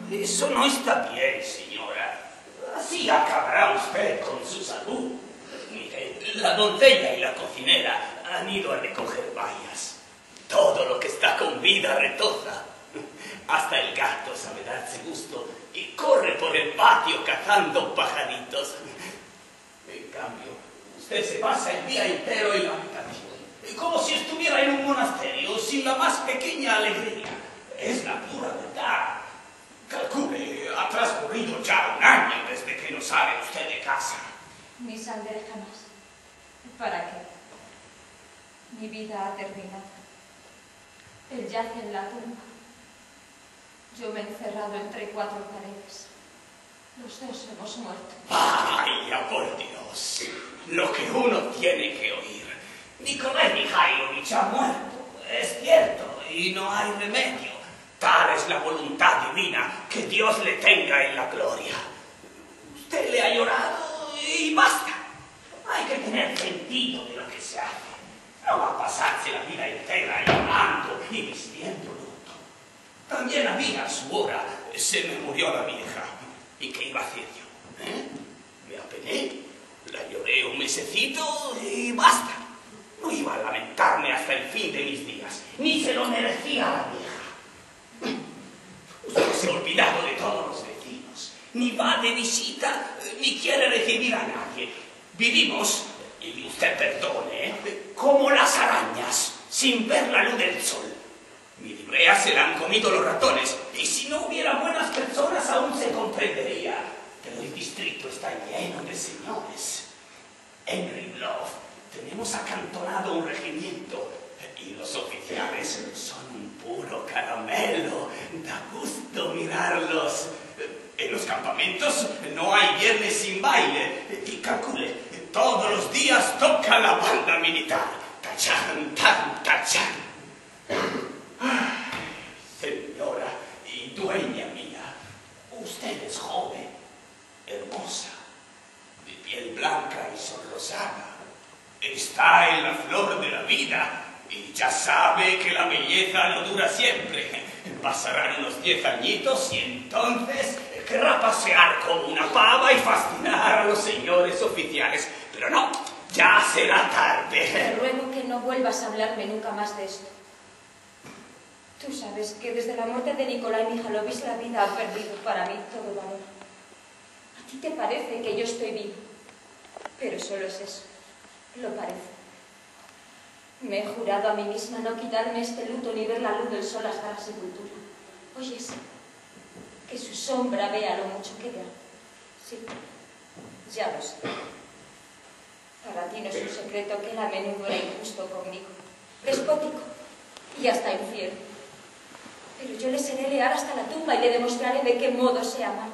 Eso no está bien, señora. Así acabará usted con su salud. Mire, la doncella y la cocinera han ido a recoger bayas. Todo lo que está con vida retoza. Hasta el gato sabe darse gusto y corre por el patio cazando pajaritos. En cambio, usted se pasa el día entero en la habitación, como si estuviera en un monasterio, sin la más pequeña alegría. Es la pura verdad. Calcule, ha transcurrido ya un año desde que no sale usted de casa. Ni saldré jamás. ¿Para qué? Mi vida ha terminado. Él yace en la tumba. Yo me he encerrado entre 4 paredes. Los dos hemos muerto. ¡Vaya por Dios! Lo que uno tiene que oír. Nikolai Mikhailovich ha muerto, es cierto, y no hay remedio. Tal es la voluntad divina, que Dios le tenga en la gloria. Usted le ha llorado y basta. Hay que tener sentido de lo que se hace. No va a pasarse la vida entera llorando y vistiendo luto. También a mí a su hora se me murió la vieja. ¿Y qué iba a hacer yo? Me apené, la lloré un mesecito y basta. No iba a lamentarme hasta el fin de mis días, ni se lo merecía la vieja. Usted se ha olvidado de todos los vecinos, ni va de visita, ni quiere recibir a nadie. Vivimos, y usted perdone, como las arañas, sin ver la luz del sol. Mi librea se la han comido los ratones, y si no hubiera buenas personas aún se comprendería. Pero el distrito está lleno de señores. En Rivlov tenemos acantonado un regimiento, y los oficiales son un puro caramelo. Da gusto mirarlos. En los campamentos no hay viernes sin baile, y calcule, todos los días toca la banda militar. Tachán, tan, tachán. Señora y dueña mía, usted es joven, hermosa, de piel blanca y sonrosada. Está en la flor de la vida y ya sabe que la belleza no dura siempre. Pasarán unos 10 añitos y entonces querrá pasear como una pava y fascinar a los señores oficiales. Pero no, ya será tarde. Te ruego que no vuelvas a hablarme nunca más de esto. Tú sabes que desde la muerte de Nikolai Mikhailovich la vida ha perdido para mí todo valor. A ti te parece que yo estoy vivo, pero solo es eso, lo parece. Me he jurado a mí misma no quitarme este luto ni ver la luz del sol hasta la sepultura. Oyes, que su sombra vea lo mucho que te amo. Sí, ya lo sé. Para ti no es un secreto que él a menudo era injusto conmigo, despótico y hasta infiel. Pero yo le seré leal hasta la tumba y le demostraré de qué modo sé amar.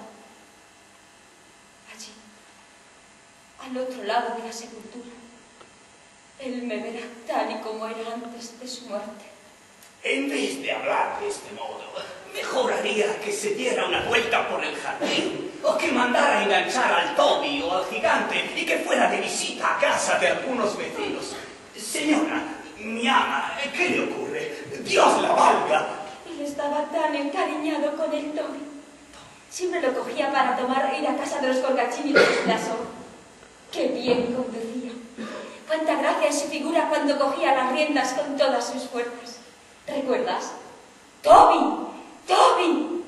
Allí, al otro lado de la sepultura, él me verá tal y como era antes de su muerte. En vez de hablar de este modo, mejor haría que se diera una vuelta por el jardín, o que mandara a enganchar al Toby o al gigante y que fuera de visita a casa de algunos vecinos. Señora, mi ama, ¿qué le ocurre? Dios la valga. Él estaba tan encariñado con el Toby. Siempre lo cogía para ir a casa de los Korgachini y de los Blasov. ¡Qué bien conducía! ¡Cuánta gracia en su figura cuando cogía las riendas con todas sus fuerzas! ¿Recuerdas? ¡Toby! ¡Toby!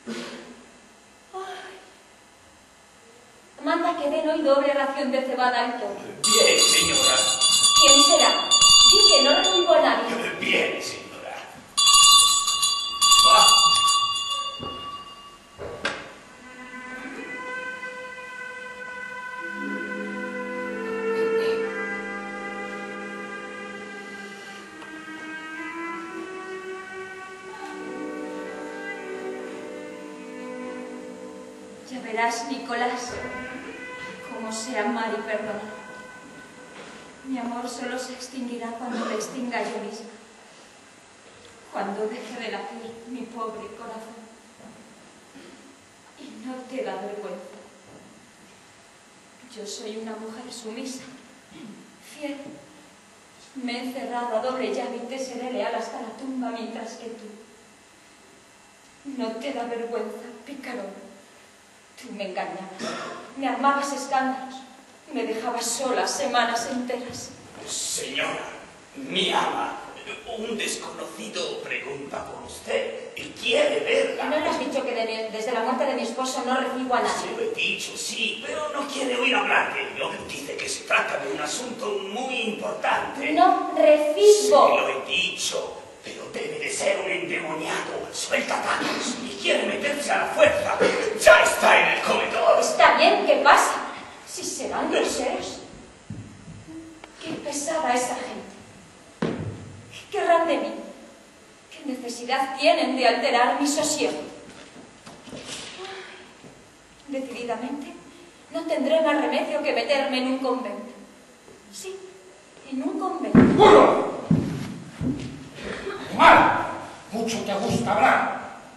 Ay. Manda que den hoy doble ración de cebada al Toby. Bien, señora. ¿Quién será? Di que no recibo a nadie. Bien, señora. Ya verás, Nicolás, cómo sé amar y perdonar. Mi amor solo se extinguirá cuando me extinga yo misma. Cuando deje de latir mi pobre corazón. Y no te da vergüenza. Yo soy una mujer sumisa, fiel. Me he encerrado a doble llave y te seré leal hasta la tumba mientras que tú, ¿No te da vergüenza, picarón? Tú me engañabas, me armabas escándalos, me dejabas sola semanas enteras. Señora, mi ama, un desconocido pregunta por usted y quiere verla. ¿No le has dicho que desde la muerte de mi esposo no recibo a nadie? Se lo he dicho, sí, pero no quiere oír hablar de ello. Dice que se trata de un asunto muy importante. No recibo. Se lo he dicho, pero debe de ser un endemoniado. Suelta tacos y quiere meterse a la fuerza. Ya está en el comedor. Está bien, ¿qué pasa? Si serán groseros. Qué pesada esa gente. ¿Qué querrán de mí? ¿Qué necesidad tienen de alterar mi sosiego? Decididamente, no tendré más remedio que meterme en un convento. Sí, en un convento. ¡Burro! ¡Mal! Mucho te gusta hablar.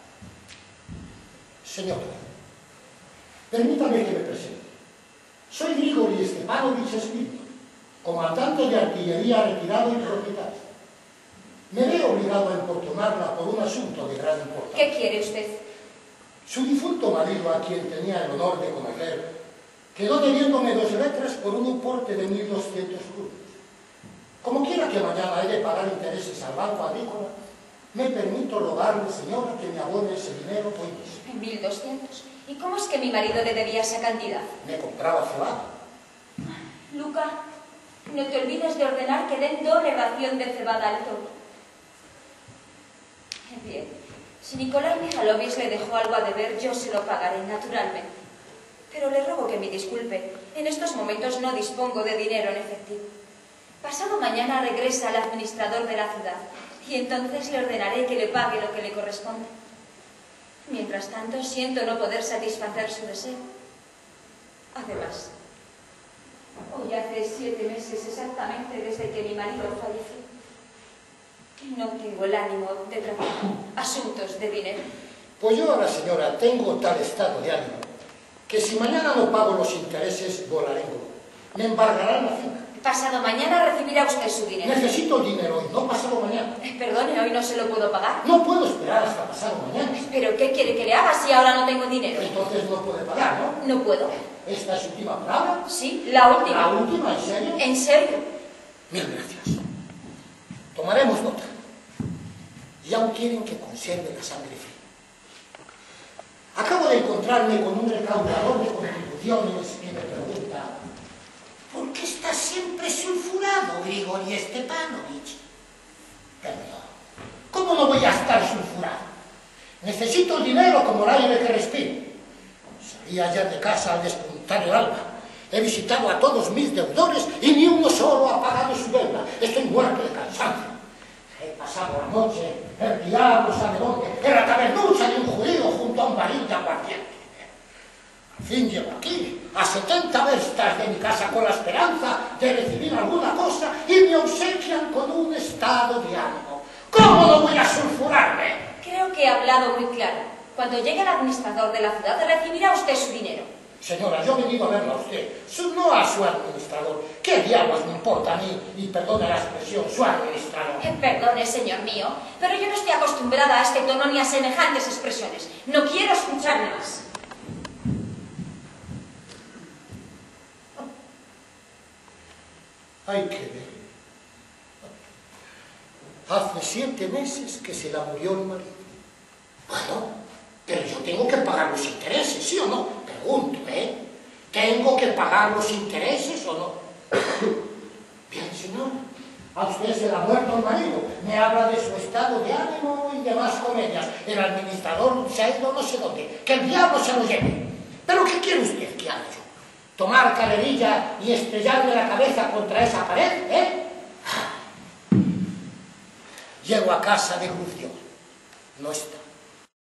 Señora, permítame que me presente. Soy Grigori Stepanovich Spirito, comandante de artillería retirado y propietario. Me veo obligado a importunarla por un asunto de gran importancia. ¿Qué quiere usted? Su difunto marido, a quien tenía el honor de conocer, quedó debiéndome 2 letras por un importe de 1.200 rublos. Como quiera que mañana he de pagar intereses al Banco Agrícola, me permito rogarle, señora, que me abone ese dinero hoy mismo. 1.200. ¿Y cómo es que mi marido le debía esa cantidad? Me compraba cebada. Luca, no te olvides de ordenar que den doble ración de cebada al toro. Bien, si Nikolai Mikhailovich le dejó algo a deber, yo se lo pagaré, naturalmente. Pero le ruego que me disculpe. En estos momentos no dispongo de dinero en efectivo. Pasado mañana regresa el administrador de la ciudad y entonces le ordenaré que le pague lo que le corresponde. Mientras tanto, siento no poder satisfacer su deseo. Además, hoy hace 7 meses exactamente desde que mi marido falleció. No tengo el ánimo de tratar asuntos de dinero. Pues yo ahora, señora, tengo tal estado de ánimo que si mañana no pago los intereses, volaré en globo. Me embargarán la finca. Pasado mañana recibirá usted su dinero. Necesito el dinero hoy, no pasado mañana. Perdone, hoy no se lo puedo pagar. No puedo esperar hasta pasado mañana. ¿Pero qué quiere que le haga si ahora no tengo dinero? Entonces no puede pagar, ¿no? No puedo. ¿Esta es su última palabra? Sí, la última. ¿La última? ¿En serio? ¿En serio? Mil gracias. Tomaremos nota. Y aún quieren que conserve la sangre fría. Acabo de encontrarme con un recaudador de contribuciones que me pregunta: ¿por qué estás siempre sulfurado, Grigori Stepanovich? Perdón. ¿Cómo no voy a estar sulfurado? Necesito el dinero como el aire que respiro. Salí ayer de casa al despuntar el alba. He visitado a todos mis deudores y ni uno solo ha pagado su deuda. Estoy muerto de cansancio. He pasado la noche, el diablo sabe dónde, en la tabernucha de un judío junto a un barril de aguardiente. Al fin llego aquí, a 70 verstas de mi casa, con la esperanza de recibir alguna cosa y me obsequian con un estado de ánimo. ¿Cómo no voy a sulfurarme? Creo que he hablado muy claro. Cuando llegue el administrador de la ciudad, recibirá usted su dinero. Señora, yo he venido a verla a usted, no a su administrador. ¿Qué diablos me importa a mí? Y perdone la expresión, su administrador. Perdone, señor mío, pero yo no estoy acostumbrada a este tono ni a semejantes expresiones. No quiero escucharle más. Hay que ver. Hace 7 meses que se la murió el marido. Bueno, pero yo tengo que pagar los intereses, ¿sí o no? Pregunto, ¿eh? ¿Tengo que pagar los intereses o no? Bien, señor. A usted se le ha muerto el marido. Me habla de su estado de ánimo y demás comedias. El administrador se ha ido no sé dónde. Que el diablo se lo lleve. ¿Pero qué quiere usted que haga yo? ¿Tomar carrerilla y estrellarme la cabeza contra esa pared, eh? Llego a casa de Grucio. No está.